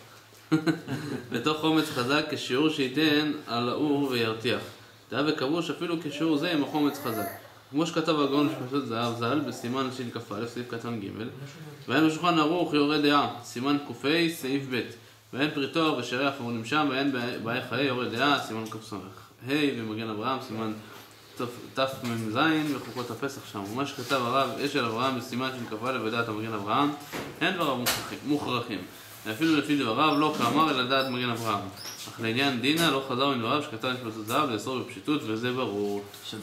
בתוך חומץ חזק כשיעור שייתן על האור וירתיח. דעה וכבוש אפילו כשיעור זה עם החומץ חזק. כמו שכתב הגאון משפטות זהב ז"ל בסימן שכ"א סעיף קטן ג' ואין בשולחן ערוך יורה דעה סימן ק"ה סעיף ב' ואין פריטו ושריח אחרונים שם ואין באי חיי יורה דעה סימן ק"ס ה' ומגן אברהם סימן תמ"ז וחוקות הפסח שם. ומה שכתב הרב אשל אברהם בסימן שכ"א ודעת המגן אברהם אין דבריו מוכרחים ואפילו לפי דבריו לא כאמר אלא דעת מגן אברהם אך לעניין דינה לא חזר מדבריו שכתב משפטות זהב לאסור בפשיטות וזה ברור. זאת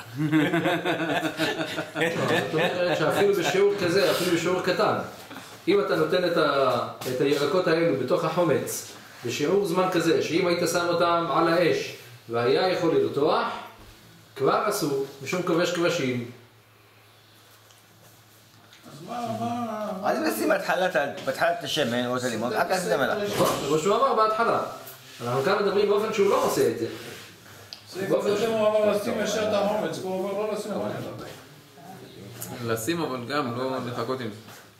אומרת שאפילו בשיעור כזה, אפילו בשיעור קטן, אם אתה נותן את הירקות האלו בתוך החומץ בשיעור זמן כזה, שאם היית שם אותם על האש והיה יכול לרתוח, כבר עשו, משום כובש כבשים. אז נשים בהתחלת השמן או את הלימון, רק עשית המלח. כמו שהוא אמר בהתחלה. אנחנו כאן מדברים באופן שהוא לא עושה את זה. באופן שהוא אמר לשים ישר את החומץ, הוא אומר לא לשים חומץ. לשים אבל גם, לא לחכות עם זה.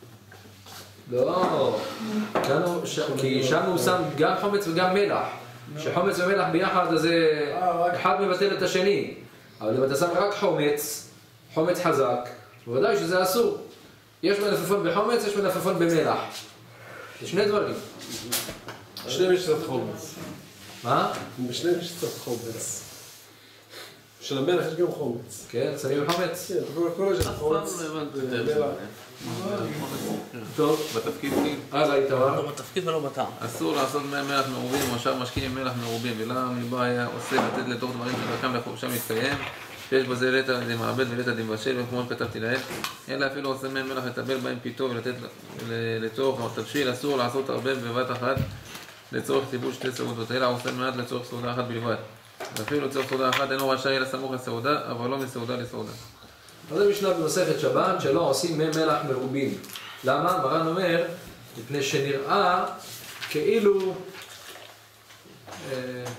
לא, כי שם הוא שם גם חומץ וגם מלח. שחומץ ומלח ביחד אז אחד מבטל את השני. אבל אם אתה שם רק חומץ, חומץ חזק, בוודאי שזה אסור. יש מלפפון בחומץ, יש מלפפון במלח. זה שני דברים. בשניהם יש קצת חומץ. מה? בשניהם יש קצת חומץ. של המלח יש גם חומץ. כן, שמים חומץ? כן, כל יש חומץ. טוב. בתפקיד כאילו. הלאה, איתמר. לא בתפקיד ולא בטעם. אסור לעשות מי מלח מרובים, מושב משקיעים מלח מרובים, ולמה מבא היה עושה לתת לתוך דברים שדרכם לחופשם מתקיים, שיש בזה לטע דמעבד ולטע דמבשל, וכמו שכתבתי להם, אלא אפילו עושה מי מלח לטבל בהם פיתו ולתת לתוך תבשיל, אסור לעשות הרבה בבת אחת לצורך טיפול שתי סעודות, אלא עושה מעט לצורך סעודה אחת בלבד. ואפילו לצורך סעודה אחת אינו רשאי אלא סמוך לסעודה, אבל לא מסעודה לסעודה. אז זה משנה במסכת שבת שלא עושים מי מלח מרובים. למה? מרן אומר, מפני שנראה כאילו אה,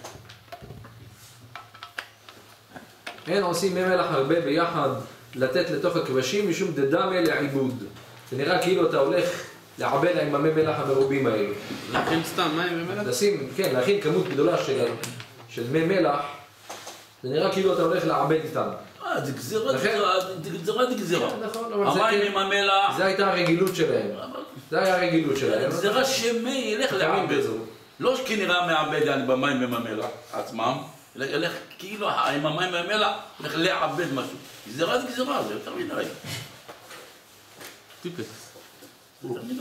אין עושים מי מלח הרבה ביחד לתת לתוך הכבשים משום דדמה לעיבוד. זה נראה כאילו אתה הולך לעבד עם המי מלח המרובים האלה. להכין סתם מים ומלח? לשים, כן, להכין כמות גדולה של, של מי מלח, זה נראה כאילו אתה הולך לעבד איתם. אה, זה גזירה, גזירה, גזירה. נכון, אבל המים עם המלח. זה הייתה הרגילות שלהם. זה היה הרגילות שלהם. גזירה שמי ילך לעבד. לא כנראה מעבד במים עם המלח עצמם, אלא ילך כאילו עם המים והמלח, הולך לעבד משהו. גזירה זה גזירה, זה יותר מדי. טיפקס. יותר מדי.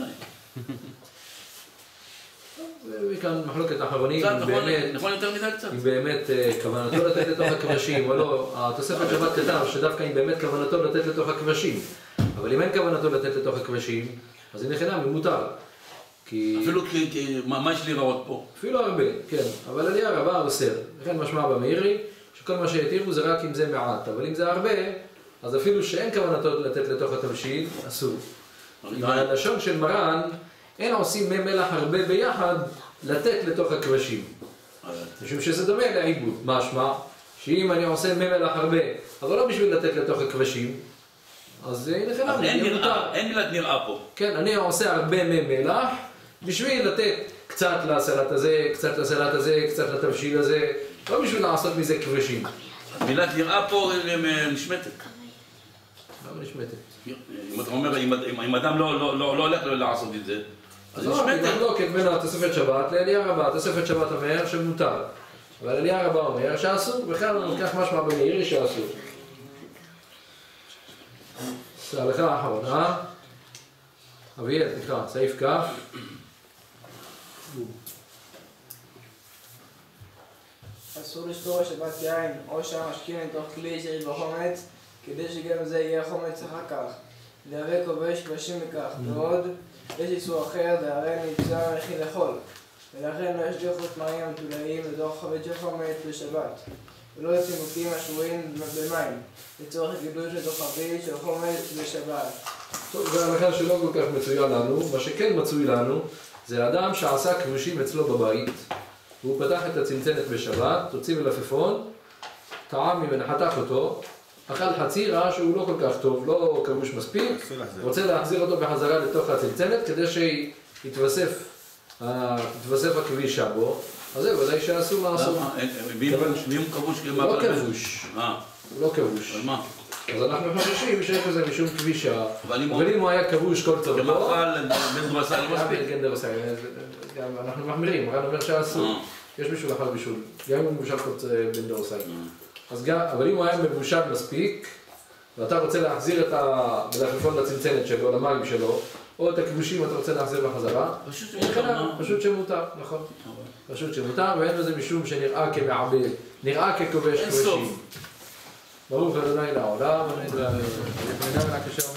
וכאן מחלוקת האחרונים, נכון יותר מדי קצת. אם באמת כוונתו לתת לתוך הכבשים או לא, התוספת שבת כתב שדווקא אם באמת כוונתו לתת לתוך הכבשים, אבל אם אין כוונתו לתת לתוך הכבשים, אז הנה חינם, הוא מותר. אפילו מה יש להיראות פה? אפילו הרבה, כן, אבל עלייה רבה אוסר. לכן משמע במאירי, שכל מה שיתירו זה רק אם זה מעט, אבל אם זה הרבה, אז אפילו שאין כוונתו לתת לתוך התבשיל, אסור. עם הלשון של מרן, אין עושים מי מלח הרבה ביחד לתת לתוך הכבשים. משום שזה דומה לעיבוד. משמע, שאם אני עושה מי מלח הרבה, אבל לא בשביל לתת לתוך הכבשים, אז הנה חינם, יהיה מותר. אין מילת נראה פה. כן, אני עושה הרבה מי מלח, בשביל לתת קצת לסלט הזה, קצת לסלט הזה, קצת לתבשיל הזה, לא בשביל לעשות מזה כבשים. מילת נראה פה נשמטת. למה נשמטת? אם אתה אומר, אם אדם לא הולך לעשות את זה, אז נשמטת. נשמטת. לא, כי בין התוספת שבת לעלייה רבה, התוספת שבת אומר שמותר. אבל עלייה רבה אומר שאסור, בכלל אני לוקח משמע במאירי שאסור. סליחה האחרונה. אביאל, תקרא, סעיף כף. אסור לשתור שבת יין או שהמשכין לתוך כלי שיש בו חומץ, כדי שגם זה יהיה חומץ אחר כך. להווה כובש כבשים בכך, ועוד יש איסור אחר, להרי נמצא מכין לאכול. ולכן לא ישליכו תמרים המתולעים לתוך חבית של חומץ בשבת, ולא צימוקים השבויים במים, לצורך גידול של חבית של חומץ בשבת. טוב, זה ההלכה שלא כל כך מצויה לנו. מה שכן מצוי לנו זה אדם שעשה כבושים אצלו בבית והוא פתח את הצנצנת בשבת, תוציא מלפפון, טעם ממנו, חתך אותו, אכל חצי, ראה שהוא לא כל כך טוב, לא כבוש מספיק, רוצה להחזיר אותו בחזרה לתוך הצנצנת כדי שיתווסף תתווסף הכבישה בו, אז זה ודאי שאסור לעשות. ואם כבוש הוא לא כבוש. הוא לא כבוש. על מה? אז אנחנו חוששים שיש לזה משום כבישה, אבל אם הוא היה כבוש כל צורתו, כמאכל בן דרסאי לא מספיק. בן דרסאי, אנחנו מחמירים, מרן אומר שאסור. יש מישהו לאכל בישול, גם אם הוא מבושל כל בן דרסאי. אבל אם הוא היה מבושל מספיק, ואתה רוצה להחזיר את המלפפון לצנצנת שלו, למים שלו, או את הכבושים אתה רוצה להחזיר לחזרה, פשוט שמותר, נכון. פשוט שמותר, ואין בזה משום שנראה כמעבד, נראה ככובש כבשים. ברוך ה' לעולם, ונדע ונדע ונקשר